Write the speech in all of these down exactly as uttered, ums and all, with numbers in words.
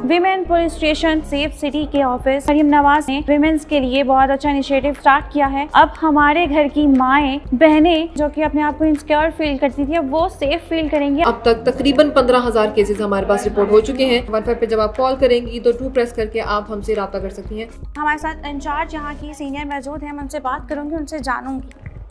Women police station safe city के office Maryam Nawaz ने women's के लिए बहुत अच्छा इनिशिएटिव स्टार्ट किया है। अब हमारे घर की माएँ बहनें जो कि अपने आप को इनसिक्योर फील करती थी, अब वो सेफ फील करेंगी। अब तक तकरीबन पंद्रह हजार केसेस हमारे पास रिपोर्ट हो चुके हैं। वन फाइव पे जब आप कॉल करेंगी तो टू प्रेस करके आप हमसे रब्ता कर सकती हैं। हमारे साथ इंचार्ज यहाँ की सीनियर मौजूद हैं, मैं उनसे बात करूँगी, उनसे जानूंगी।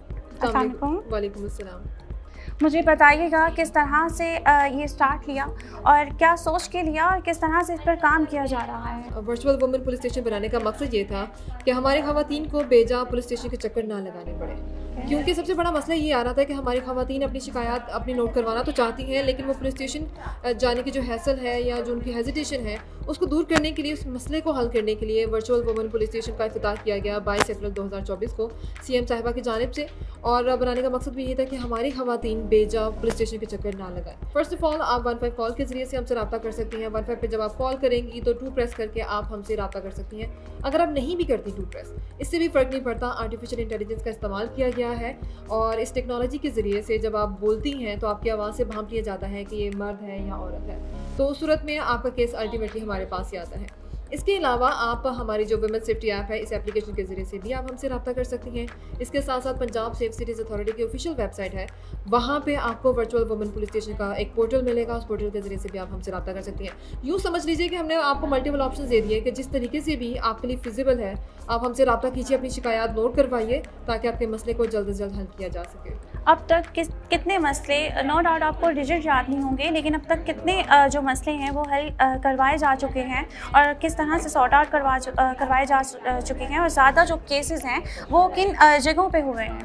वालेकुम अस्सलाम। मुझे बताइएगा किस तरह से ये स्टार्ट लिया और क्या सोच के लिया और किस तरह से इस पर काम किया जा रहा है। वर्चुअल वुमेन पुलिस स्टेशन बनाने का मकसद ये था कि हमारे खवातीन को बेजा पुलिस स्टेशन के चक्कर ना लगाने पड़े, क्योंकि सबसे बड़ा मसला ये आ रहा था कि हमारी खवातीन अपनी शिकायत अपनी नोट करवाना तो चाहती हैं, लेकिन वो पुलिस स्टेशन जाने की जो हैसल है या जो उनकी हेजिटेशन है उसको दूर करने के लिए, उस मसले को हल करने के लिए वर्चुअल वुमेन पुलिस स्टेशन का इफ्तिताह किया गया बाईस अप्रैल दो हज़ार चौबीस को सीएम साहिबा की जानिब से। और बनाने का मकसद भी ये था कि हमारी खवातीन बेजा पुलिस स्टेशन के चक्कर ना लगाएं। फर्स्ट ऑफ ऑल आप वन फाइव कॉल के जरिए से हमसे रब्ता कर सकती हैं। वन फाइव पे जब आप कॉल करेंगी तो टू प्रेस करके आप हमसे रब्ता कर सकती हैं। अगर आप नहीं भी करती टू प्रेस, इससे भी फ़र्क नहीं पड़ता, आर्टिफिशियल इंटेलिजेंस का इस्तेमाल किया गया है और इस टेक्नोलॉजी के ज़रिए से जब आप बोलती हैं तो आपकी आवाज़ से भांप लिया जाता है कि ये मर्द है या औरत है, तो उस सूरत में आपका केस अल्टीमेटली हमारे पास ही आता है। इसके अलावा आप हमारी जो वुमेन सेफ्टी ऐप है, इस एप्लीकेशन के ज़रिए से भी आप हमसे रब्ता कर सकती हैं। इसके साथ साथ पंजाब सेफ सिटीज़ अथॉरिटी की ऑफिशियल वेबसाइट है, वहाँ पे आपको वर्चुअल वुमेन पुलिस स्टेशन का एक पोर्टल मिलेगा, उस पोर्टल के ज़रिए से भी आप हमसे रब्ता कर सकती हैं। यूँ समझ लीजिए कि हमने आपको मल्टीपल ऑप्शन दे दिए कि जिस तरीके से भी आपके लिए फिजिबल है आप हमसे रब्ता कीजिए, अपनी शिकायत नोट करवाइए ताकि आपके मसले को जल्द से जल्द हल किया जा सके। अब तक किस कितने मसले, नो डाउट आपको डिजिट याद नहीं होंगे, लेकिन अब तक कितने जो मसले हैं वो हल करवाए जा चुके हैं और किस तरह से सॉर्ट आउट करवा करवाए जा चुके हैं और ज़्यादा जो केसेस हैं वो किन जगहों पे हुए हैं?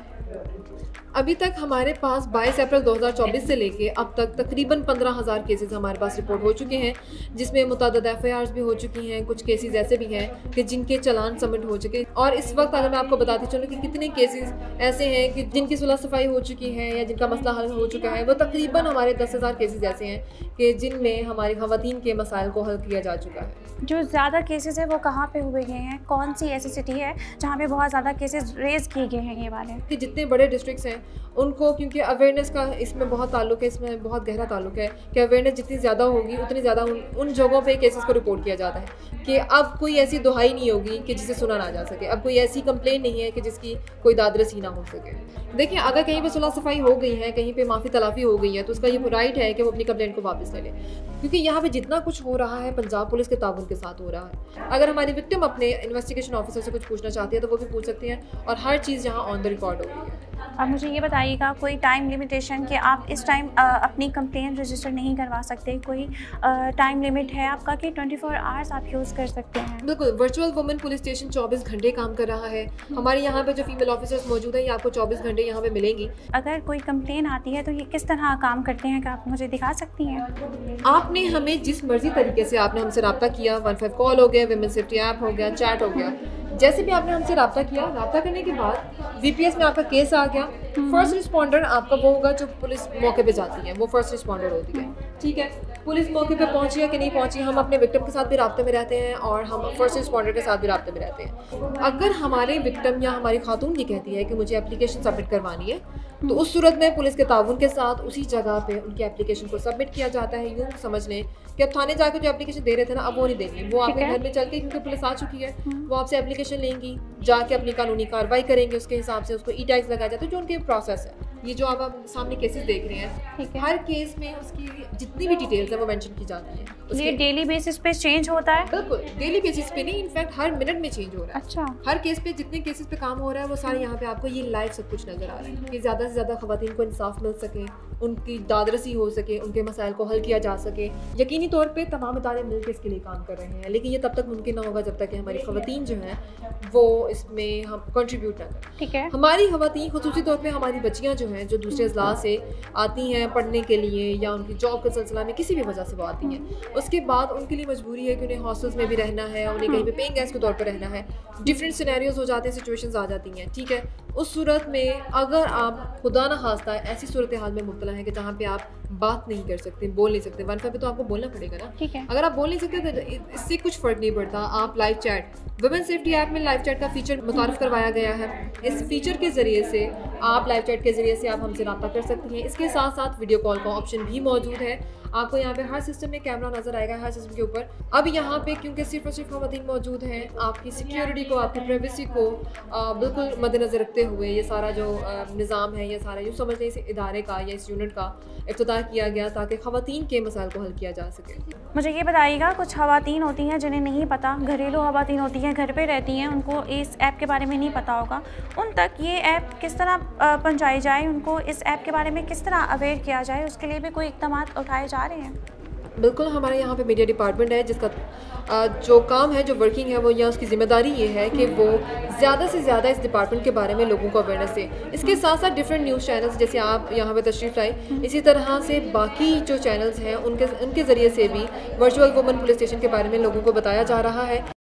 अभी तक हमारे पास बाईस अप्रैल दो हज़ार चौबीस से लेके अब तक तकरीबन पंद्रह हज़ार केसेस हमारे पास रिपोर्ट हो चुके हैं, जिसमें मुतअद्दिद एफ आई आर्स भी हो चुकी हैं। कुछ केसेस ऐसे भी हैं कि जिनके चालान सबमिट हो चुके हैं। और इस वक्त अगर मैं आपको बताती चलूँ कि कितने केसेस ऐसे हैं कि जिनकी सुलह सफाई हो चुकी है या जिनका मसला हल हो चुका है, वो तकरीबन हमारे दस हज़ार केसेस ऐसे हैं कि जिनमें हमारी खवातीन के मसाइल को हल किया जा चुका है। जो ज़्यादा केसेस है वो कहाँ पे हुए गए हैं? कौन सी ऐसी सिटी है जहाँ पे बहुत ज़्यादा केसेस रेज किए गए हैं ये वाले? कि जितने बड़े डिस्ट्रिक्ट्स हैं उनको, क्योंकि अवेयरनेस का इसमें बहुत ताल्लुक है, इसमें बहुत गहरा ताल्लुक है कि अवेयरनेस जितनी ज़्यादा होगी उतनी ज़्यादा उन, उन जगहों पे केसेस को रिपोर्ट किया जाता है कि अब कोई ऐसी दुहाई नहीं होगी कि जिसे सुना ना जा सके, अब कोई ऐसी कंप्लेन नहीं है कि जिसकी कोई दादरसी ना हो सके। देखिए, अगर कहीं पे सुलह सफाई हो गई है, कहीं पे माफ़ी तलाफ़ी हो गई है, तो उसका ये राइट है कि वो अपनी कंप्लेंट को वापस ले ले, क्योंकि यहाँ पे जितना कुछ हो रहा है पंजाब पुलिस के ताउन के साथ हो रहा है। अगर हमारी विक्टिम अपने इन्वेस्टिगेशन ऑफिसर से कुछ पूछना चाहती है तो वो भी पूछ सकती हैं और हर चीज़ यहाँ ऑन द रिकॉर्ड हो रही है। अब मुझे ये बताइएगा, कोई टाइम लिमिटेशन कि आप इस टाइम अपनी कंप्लेंट रजिस्टर नहीं करवा सकते? कोई टाइम लिमिट है आपका कि चौबीस आवर्स आप यूज़ कर सकते हैं? बिल्कुल, वर्चुअल वुमेन पुलिस स्टेशन चौबीस घंटे काम कर रहा है। हमारे यहाँ पे जो फीमेल ऑफिसर्स मौजूद हैं ये आपको चौबीस घंटे यहाँ पे मिलेंगी। अगर कोई कंप्लेन आती है तो ये किस तरह काम करते हैं, क्या आप मुझे दिखा सकती हैं? आपने हमें जिस मर्जी तरीके से आपने हमसे रब्ता किया, वन फाइव कॉल हो गया, विमेन सेफ्टी ऐप हो गया, चैट हो गया, जैसे भी आपने हमसे रब्ता किया, रब्ता करने के बाद वीपीएस में आपका केस आ गया, फर्स्ट रिस्पॉन्डर आपका वो होगा जो पुलिस मौके पे जाती है, वो फर्स्ट रिस्पॉन्डर होती है। ठीक है, पुलिस मौके पे पहुंची है कि नहीं पहुंची, हम अपने विक्टिम के साथ भी राब्ते में रहते हैं और हम फर्स्ट रिस्पॉन्डर के साथ भी राब्ते में रहते हैं। अगर हमारे विक्टिम या हमारी खातून ये कहती है कि मुझे एप्लीकेशन सबमिट करवानी है, तो उस सूरत में पुलिस के ताउन के साथ उसी जगह पे उनकी एप्लीकेशन को सबमिट किया जाता है। यूँ समझ लें कि अब थाने जाकर जो एप्लीकेशन दे रहे थे ना, अब वो नहीं देंगे, वो आपके घर में चल के, क्योंकि पुलिस आ चुकी है, वो आपसे एप्लीकेशन लेंगी, जाके अपनी कानूनी कार्रवाई करेंगे, उसके हिसाब से उसको ई टैग्स लगाया जाता है, जो उनके प्रोसेस है। ये जो आप आप सामने केसेस देख रहे हैं, हर केस में उसकी जितनी भी डिटेल्स है वो मेंशन की जाती है। ये डेली बेसिस पे चेंज होता है? बिल्कुल, डेली बेसिस पे नहीं, इनफैक्ट हर मिनट में चेंज हो रहा है। अच्छा, हर केस पे जितने केसेस पे काम हो रहा है वो सारे यहाँ पे आपको ये लाइव सब कुछ नजर आ रहा है कि ज़्यादा से ज़्यादा खवातीन को इंसाफ मिल सके, उनकी दादरसी हो सके, उनके मसाइल को हल किया जा सके। यकीनी तौर पे तमाम इदारे मिलकर इसके लिए काम कर रहे हैं, लेकिन ये तब तक मुमकिन ना होगा जब तक कि हमारी खवातीन जो हैं वो इसमें हम कंट्रीब्यूट ना करें। ठीक है, हमारी खवातीन खुसूसी तौर पे हमारी बच्चियाँ जो हैं जो दूसरे अजला से आती हैं पढ़ने के लिए या उनकी जॉब के सिलसिला में किसी भी वजह से वो आती हैं, उसके बाद उनके लिए मजबूरी है कि उन्हें हॉस्टल्स में भी रहना है, उन्हें कहीं पे पेइंग गेस्ट के तौर पर रहना है, डिफरेंट सिनेरियोज हो जाते हैं, सिचुएशंस आ जाती हैं। ठीक है, उस सूरत में अगर आप खुदा न खास्ता ऐसी सूरत हाल में मुब्तला है कि जहाँ पे आप बात नहीं कर सकते, बोल नहीं सकते, वन फाइव पे तो आपको बोलना पड़ेगा ना। ठीक है, अगर आप बोल नहीं सकते तो इससे कुछ फ़र्क नहीं पड़ता, आप live chat, women safety app में लाइव चैट का फीचर मुतारिफ करवाया गया है। इस फीचर के ज़रिए से आप लाइव चैट के ज़रिए से आप हमसे रब्ता कर सकती हैं। इसके साथ साथ वीडियो कॉल का ऑप्शन भी मौजूद है। आपको यहाँ पे हर सिस्टम में कैमरा नज़र आएगा, हर सिस्टम के ऊपर। अब यहाँ पे क्योंकि सिर्फ और सिर्फ खवातीन मौजूद हैं, आपकी सिक्योरिटी को, आपकी प्राइवेसी को आ, बिल्कुल मद्देनज़र रखते हुए ये सारा जो निज़ाम है, ये सारा यूँ समझ लें इस इदारे का या इस यूनिट का इफ्तिताह किया गया ताकि खवातीन के मसाइल को हल किया जा सके। मुझे ये बताइएगा, कुछ खवातीन होती हैं जिन्हें नहीं पता, घरेलू खवातीन होती हैं, घर पे रहती हैं, उनको इस ऐप के बारे में नहीं पता होगा, उन तक ये ऐप किस तरह पहुँचाई जाए, उनको इस ऐप के बारे में किस तरह अवेयर किया जाए, उसके लिए भी कोई इक़दाम उठाए जा रहे हैं? बिल्कुल, हमारे यहाँ पे मीडिया डिपार्टमेंट है जिसका जो काम है, जो वर्किंग है, वो या उसकी ज़िम्मेदारी ये है कि वो ज़्यादा से ज़्यादा इस डिपार्टमेंट के बारे में लोगों को अवेयरनेस दे। इसके साथ साथ डिफरेंट न्यूज़ चैनल्स, जैसे आप यहाँ पे तशरीफ़ लाए, इसी तरह से बाकी जो चैनल्स हैं उनके उनके ज़रिए से भी वर्चुअल वुमन पुलिस स्टेशन के बारे में लोगों को बताया जा रहा है।